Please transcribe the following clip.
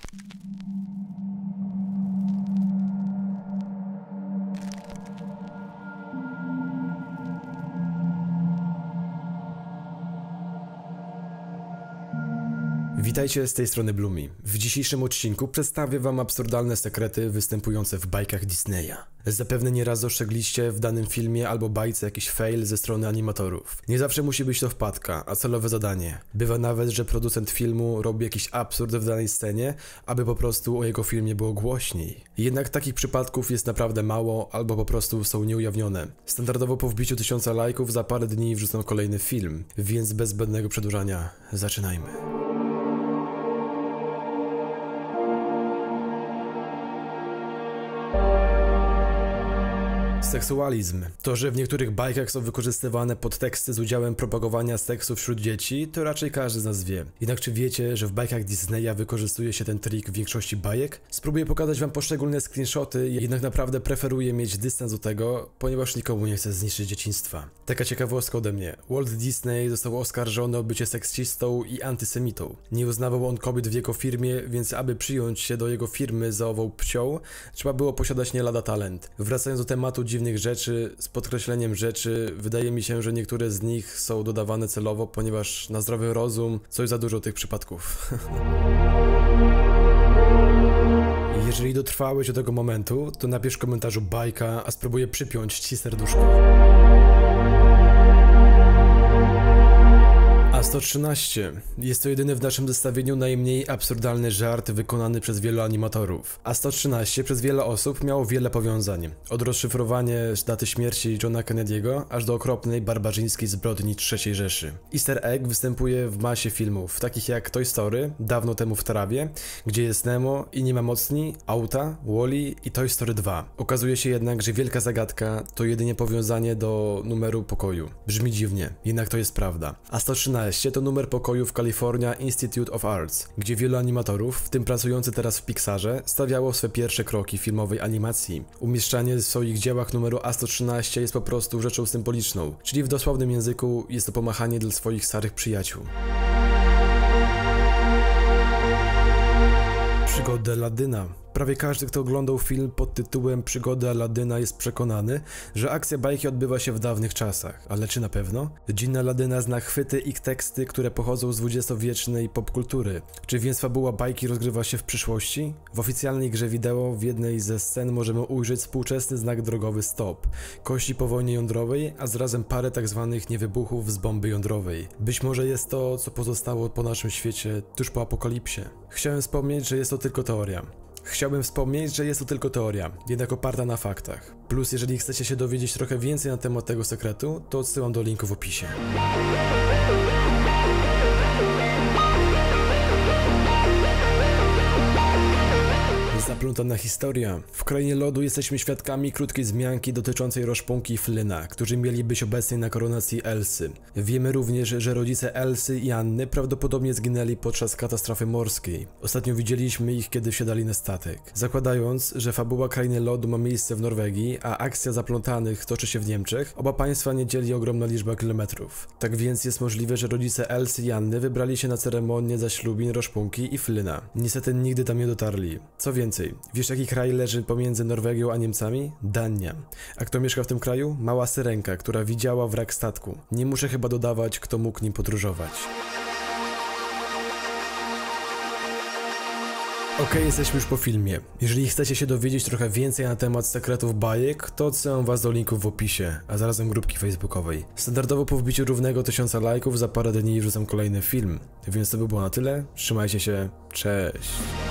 Witajcie, z tej strony Blumi. W dzisiejszym odcinku przedstawię wam absurdalne sekrety występujące w bajkach Disneya. Zapewne nieraz dostrzegliście w danym filmie albo bajce jakiś fail ze strony animatorów. Nie zawsze musi być to wpadka, a celowe zadanie. Bywa nawet, że producent filmu robi jakiś absurd w danej scenie, aby po prostu o jego filmie było głośniej. Jednak takich przypadków jest naprawdę mało, albo po prostu są nieujawnione. Standardowo po wbiciu 1000 lajków za parę dni wrzucą kolejny film, więc bez zbędnego przedłużania zaczynajmy. Seksualizm. To, że w niektórych bajkach są wykorzystywane podteksty z udziałem propagowania seksu wśród dzieci, to raczej każdy z nas wie. Jednak czy wiecie, że w bajkach Disneya wykorzystuje się ten trik w większości bajek? Spróbuję pokazać wam poszczególne screenshoty, jednak naprawdę preferuję mieć dystans do tego, ponieważ nikomu nie chcę zniszczyć dzieciństwa. Taka ciekawostka ode mnie. Walt Disney został oskarżony o bycie seksistą i antysemitą. Nie uznawał on kobiet w jego firmie, więc aby przyjąć się do jego firmy za ową pcią, trzeba było posiadać nie lada talent. Wracając do tematu dziwnych rzeczy, z podkreśleniem rzeczy, wydaje mi się, że niektóre z nich są dodawane celowo, ponieważ na zdrowy rozum coś za dużo tych przypadków. Jeżeli dotrwałeś do tego momentu, to napisz w komentarzu bajka, a spróbuję przypiąć ci serduszko. A113. Jest to jedyny w naszym zestawieniu najmniej absurdalny żart wykonany przez wielu animatorów. A113 przez wiele osób miało wiele powiązań. Od rozszyfrowania daty śmierci Johna Kennedy'ego, aż do okropnej, barbarzyńskiej zbrodni III Rzeszy. Easter egg występuje w masie filmów, takich jak Toy Story, Dawno temu w trawie, Gdzie jest Nemo i Nie ma mocni, Auta, Wall-E i Toy Story 2. Okazuje się jednak, że wielka zagadka to jedynie powiązanie do numeru pokoju. Brzmi dziwnie, jednak to jest prawda. A113 to numer pokoju w California Institute of Arts, gdzie wielu animatorów, w tym pracujący teraz w Pixarze, stawiało swe pierwsze kroki w filmowej animacji. Umieszczanie w swoich dziełach numeru A113 jest po prostu rzeczą symboliczną, czyli w dosłownym języku jest to pomachanie dla swoich starych przyjaciół. Przygody Aladyna. Prawie każdy, kto oglądał film pod tytułem Przygody Aladyna, jest przekonany, że akcja bajki odbywa się w dawnych czasach. Ale czy na pewno? Dżinn Aladyna zna chwyty i teksty, które pochodzą z dwudziestowiecznej popkultury. Czy więc fabuła bajki rozgrywa się w przyszłości? W oficjalnej grze wideo w jednej ze scen możemy ujrzeć współczesny znak drogowy STOP, kości po wojnie jądrowej, a zarazem parę tzw. niewybuchów z bomby jądrowej. Być może jest to, co pozostało po naszym świecie tuż po apokalipsie. Chciałem wspomnieć, że jest to tylko teoria. Jednak oparta na faktach. Plus, jeżeli chcecie się dowiedzieć trochę więcej na temat tego sekretu, to odsyłam do linku w opisie. Zaplątana historia. W Krainie Lodu jesteśmy świadkami krótkiej wzmianki dotyczącej Roszpunki i Flyna, którzy mieli być obecni na koronacji Elsy. Wiemy również, że rodzice Elsy i Anny prawdopodobnie zginęli podczas katastrofy morskiej. Ostatnio widzieliśmy ich, kiedy wsiadali na statek. Zakładając, że fabuła Krainy Lodu ma miejsce w Norwegii, a akcja Zaplątanych toczy się w Niemczech, oba państwa nie dzieli ogromna liczba kilometrów. Tak więc jest możliwe, że rodzice Elsy i Anny wybrali się na ceremonię zaślubin Roszpunki i Flyna. Niestety nigdy tam nie dotarli. Co więcej, wiesz jaki kraj leży pomiędzy Norwegią a Niemcami? Dania. A kto mieszka w tym kraju? Mała syrenka, która widziała wrak statku. Nie muszę chyba dodawać, kto mógł nim podróżować. Okej, jesteśmy już po filmie. Jeżeli chcecie się dowiedzieć trochę więcej na temat sekretów bajek, to odsyłam was do linków w opisie, a zarazem grupki facebookowej. Standardowo po wbiciu równego 1000 lajków za parę dni wrzucam kolejny film. Więc to by było na tyle. Trzymajcie się, cześć!